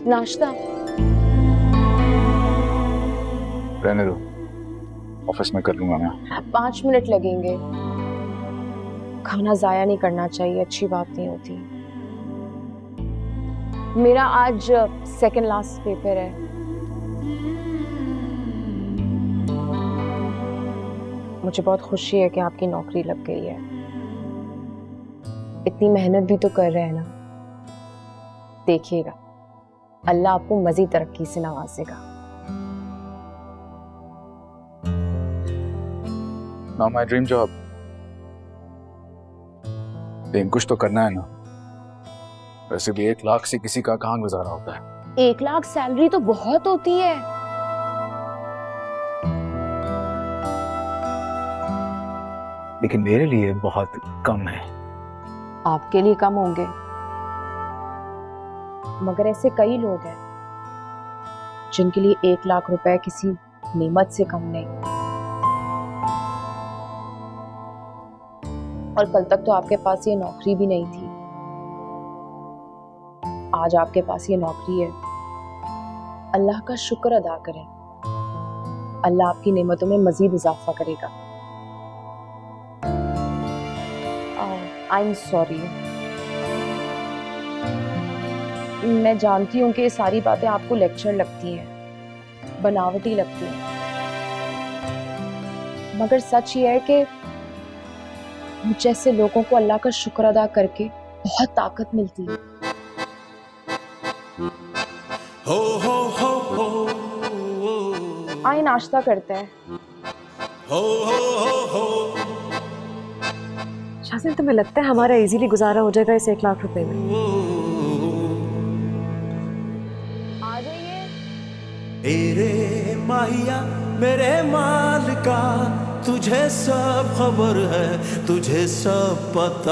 नाश्ता रहने दो, ऑफिस में कर लूंगा मैं। 5 मिनट लगेंगे। खाना जाया नहीं करना चाहिए, अच्छी बात नहीं होती। मेरा आज सेकंड लास्ट पेपर है। मुझे बहुत खुशी है कि आपकी नौकरी लग गई है। इतनी मेहनत भी तो कर रहे हैं ना। देखिएगा अल्लाह आपको मजीद तरक्की से नवाजेगा। Now my dream job. लेकिन कुछ तो करना है ना। वैसे भी 1 लाख से किसी का कहाँ गुजारा होता है। 1 लाख सैलरी तो बहुत होती है। लेकिन मेरे लिए बहुत कम है। आपके लिए कम होंगे, मगर ऐसे कई लोग हैं जिनके लिए 1 लाख रुपए किसी नेमत से कम नहीं। और कल तक तो आपके पास ये नौकरी भी नहीं थी। आज आपके पास ये नौकरी है। अल्लाह का शुक्र अदा करें। अल्लाह आपकी नेमतों में मजीद इजाफा करेगा। I am sorry. मैं जानती हूँ कि ये सारी बातें आपको लेक्चर लगती हैं, बनावटी लगती हैं, मगर सच ये है कि मुझ जैसे लोगों को अल्लाह का शुक्र अदा करके बहुत ताकत मिलती है। आइए नाश्ता करते हैं। शाज़िन, तुम्हें लगता है हमारा इजीली गुजारा हो जाएगा इस 1 लाख रुपए में? आ जाइए। मेरे माहिया मेरे माल का तुझे सब खबर है, तुझे सब पता।